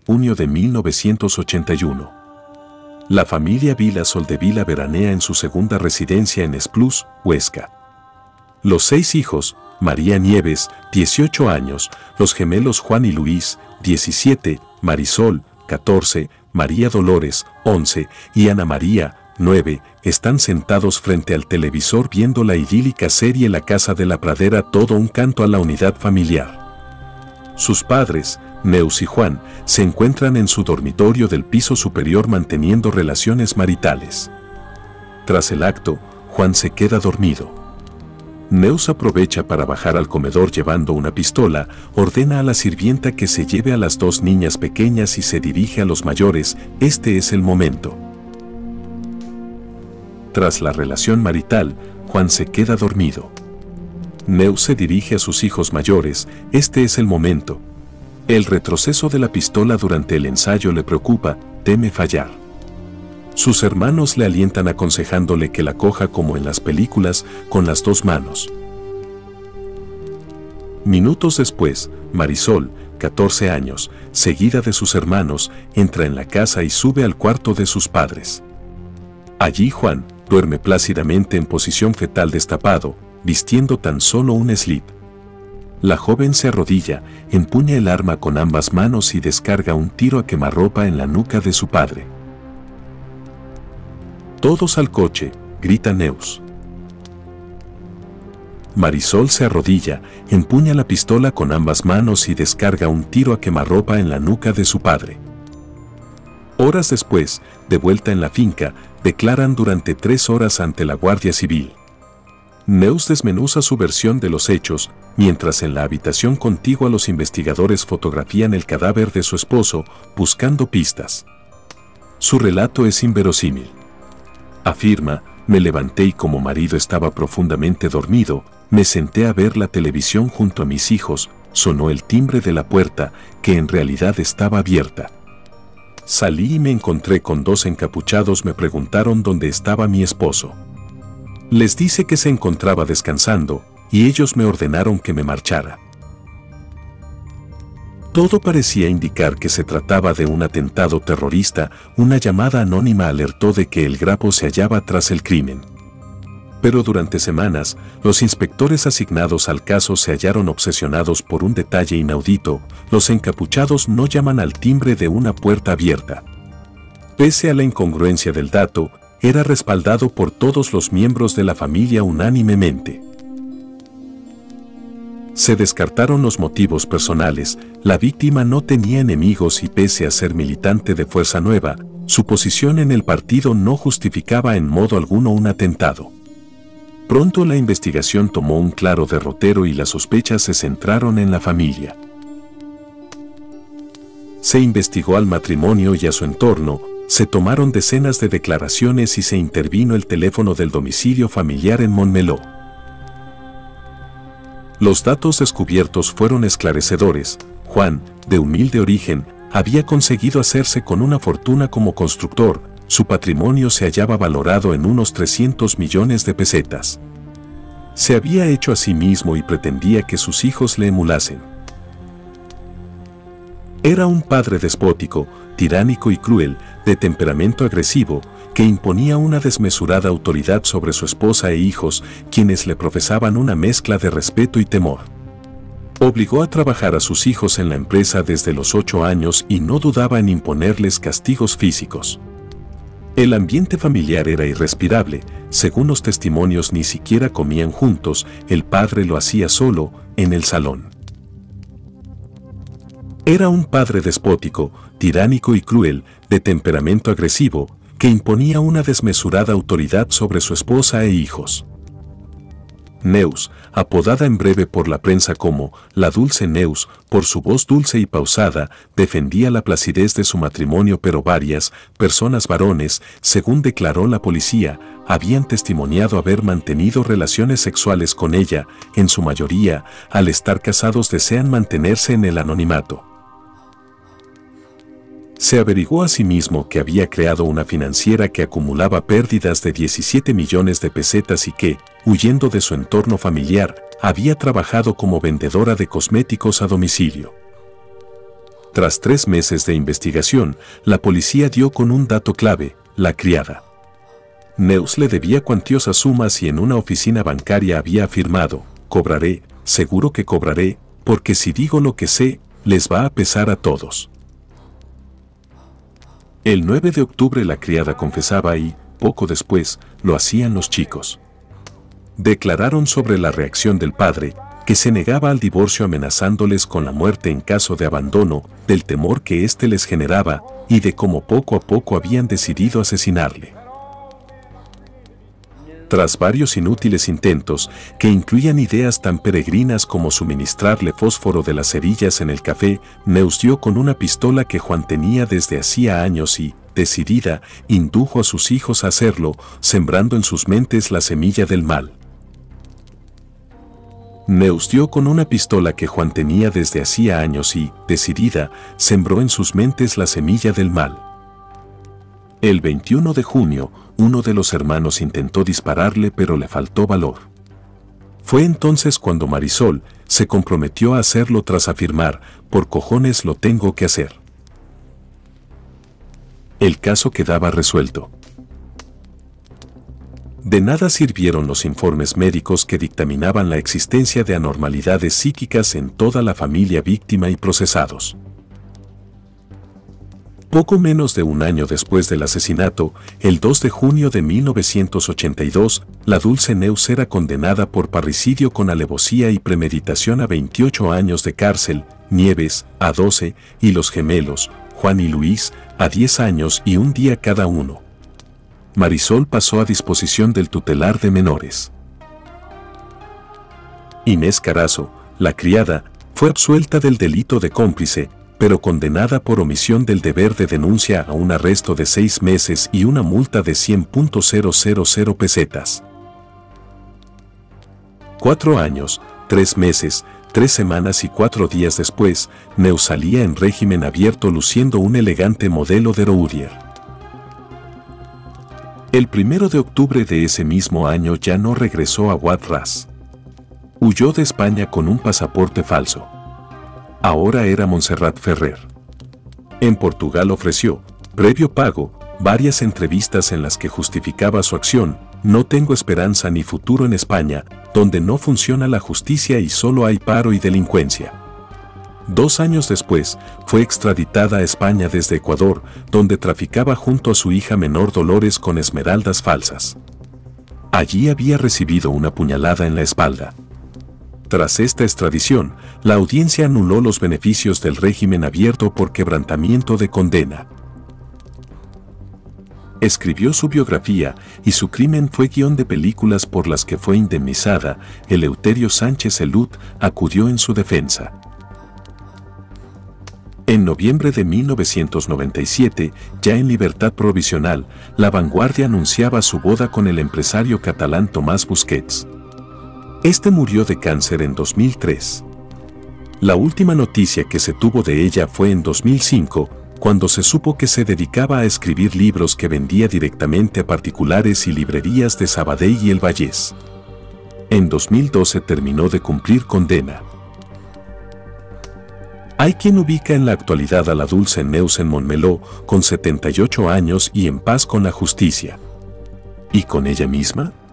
junio de 1981. La familia Vila Soldevila veranea en su segunda residencia en Esplús, Huesca. Los 6 hijos, María Nieves, 18 años, los gemelos Juan y Luis, 17, Marisol, 14, María Dolores, 11, y Ana María, 9, están sentados frente al televisor viendo la idílica serie La Casa de la Pradera, todo un canto a la unidad familiar. Sus padres, Neus y Juan, se encuentran en su dormitorio del piso superior manteniendo relaciones maritales. Tras el acto, Juan se queda dormido. Neus aprovecha para bajar al comedor llevando una pistola, ordena a la sirvienta que se lleve a las 2 niñas pequeñas y se dirige a los mayores. Este es el momento. Tras la relación marital, Juan se queda dormido. Neus se dirige a sus hijos mayores. Este es el momento. El retroceso de la pistola durante el ensayo le preocupa, teme fallar. Sus hermanos le alientan aconsejándole que la coja como en las películas, con las 2 manos. Minutos después, Marisol, 14 años, seguida de sus hermanos, entra en la casa y sube al cuarto de sus padres. Allí Juan duerme plácidamente en posición fetal destapado, vistiendo tan solo un slip. La joven se arrodilla, empuña el arma con ambas manos y descarga un tiro a quemarropa en la nuca de su padre. «Todos al coche», grita Neus. Marisol se arrodilla, empuña la pistola con ambas manos y descarga un tiro a quemarropa en la nuca de su padre. Horas después, de vuelta en la finca, declaran durante 3 horas ante la Guardia Civil. Neus desmenuza su versión de los hechos, mientras en la habitación contigua los investigadores fotografían el cadáver de su esposo, buscando pistas. Su relato es inverosímil. Afirma, me levanté y como marido estaba profundamente dormido, me senté a ver la televisión junto a mis hijos, sonó el timbre de la puerta, que en realidad estaba abierta. Salí y me encontré con 2 encapuchados, me preguntaron dónde estaba mi esposo. Les dice que se encontraba descansando, y ellos me ordenaron que me marchara. Todo parecía indicar que se trataba de un atentado terrorista. Una llamada anónima alertó de que el Grapo se hallaba tras el crimen. Pero durante semanas, los inspectores asignados al caso se hallaron obsesionados por un detalle inaudito: los encapuchados no llaman al timbre de una puerta abierta. Pese a la incongruencia del dato, era respaldado por todos los miembros de la familia unánimemente. Se descartaron los motivos personales, la víctima no tenía enemigos y pese a ser militante de Fuerza Nueva, su posición en el partido no justificaba en modo alguno un atentado. Pronto la investigación tomó un claro derrotero y las sospechas se centraron en la familia. Se investigó al matrimonio y a su entorno, se tomaron decenas de declaraciones y se intervino el teléfono del domicilio familiar en Montmeló. Los datos descubiertos fueron esclarecedores. Juan, de humilde origen, había conseguido hacerse con una fortuna como constructor. Su patrimonio se hallaba valorado en unos 300 millones de pesetas. Se había hecho a sí mismo y pretendía que sus hijos le emulasen. Era un padre despótico, tiránico y cruel, de temperamento agresivo, que imponía una desmesurada autoridad sobre su esposa e hijos, quienes le profesaban una mezcla de respeto y temor. Obligó a trabajar a sus hijos en la empresa desde los 8 años y no dudaba en imponerles castigos físicos. El ambiente familiar era irrespirable, según los testimonios ni siquiera comían juntos, el padre lo hacía solo, en el salón. Era un padre despótico, tiránico y cruel, de temperamento agresivo, que imponía una desmesurada autoridad sobre su esposa e hijos. Neus, apodada en breve por la prensa como la Dulce Neus, por su voz dulce y pausada, defendía la placidez de su matrimonio, pero varias personas varones, según declaró la policía, habían testimoniado haber mantenido relaciones sexuales con ella. En su mayoría, al estar casados desean mantenerse en el anonimato. Se averiguó asimismo que había creado una financiera que acumulaba pérdidas de 17 millones de pesetas y que, huyendo de su entorno familiar, había trabajado como vendedora de cosméticos a domicilio. Tras 3 meses de investigación, la policía dio con un dato clave: la criada. Neus le debía cuantiosas sumas y en una oficina bancaria había afirmado: cobraré, seguro que cobraré, porque si digo lo que sé, les va a pesar a todos. El 9 de octubre la criada confesaba y, poco después, lo hacían los chicos. Declararon sobre la reacción del padre, que se negaba al divorcio amenazándoles con la muerte en caso de abandono, del temor que éste les generaba, y de cómo poco a poco habían decidido asesinarle. Tras varios inútiles intentos, que incluían ideas tan peregrinas como suministrarle fósforo de las cerillas en el café, Neus dio con una pistola que Juan tenía desde hacía años y, decidida, indujo a sus hijos a hacerlo, sembrando en sus mentes la semilla del mal. Neus dio con una pistola que Juan tenía desde hacía años y, decidida, sembró en sus mentes la semilla del mal. El 21 de junio, uno de los hermanos intentó dispararle pero le faltó valor. Fue entonces cuando Marisol se comprometió a hacerlo tras afirmar: por cojones lo tengo que hacer. El caso quedaba resuelto. De nada sirvieron los informes médicos que dictaminaban la existencia de anormalidades psíquicas en toda la familia víctima y procesados. Poco menos de un año después del asesinato, el 2 de junio de 1982, la dulce Neus era condenada por parricidio con alevosía y premeditación a 28 años de cárcel, Nieves, a 12, y los gemelos, Juan y Luis, a 10 años y un día cada uno. Marisol pasó a disposición del tutelar de menores. Inés Carazo, la criada, fue absuelta del delito de cómplice, pero condenada por omisión del deber de denuncia a un arresto de 6 meses y una multa de 100.000 pesetas. 4 años, 3 meses, 3 semanas y 4 días después, Neus salía en régimen abierto luciendo un elegante modelo de Roudier. El 1 de octubre de ese mismo año ya no regresó a Huatras. Huyó de España con un pasaporte falso. Ahora era Montserrat Ferrer. En Portugal ofreció, previo pago, varias entrevistas en las que justificaba su acción: no tengo esperanza ni futuro en España, donde no funciona la justicia y solo hay paro y delincuencia. 2 años después, fue extraditada a España desde Ecuador, donde traficaba junto a su hija menor Dolores con esmeraldas falsas. Allí había recibido una puñalada en la espalda. Tras esta extradición, la audiencia anuló los beneficios del régimen abierto por quebrantamiento de condena. Escribió su biografía y su crimen fue guión de películas por las que fue indemnizada. Eleuterio Sánchez Elut acudió en su defensa. En noviembre de 1997, ya en libertad provisional, La Vanguardia anunciaba su boda con el empresario catalán Tomás Busquets. Este murió de cáncer en 2003. La última noticia que se tuvo de ella fue en 2005, cuando se supo que se dedicaba a escribir libros que vendía directamente a particulares y librerías de Sabadell y El Vallès. En 2012 terminó de cumplir condena. Hay quien ubica en la actualidad a la dulce Neus en Montmeló, con 78 años y en paz con la justicia. ¿Y con ella misma?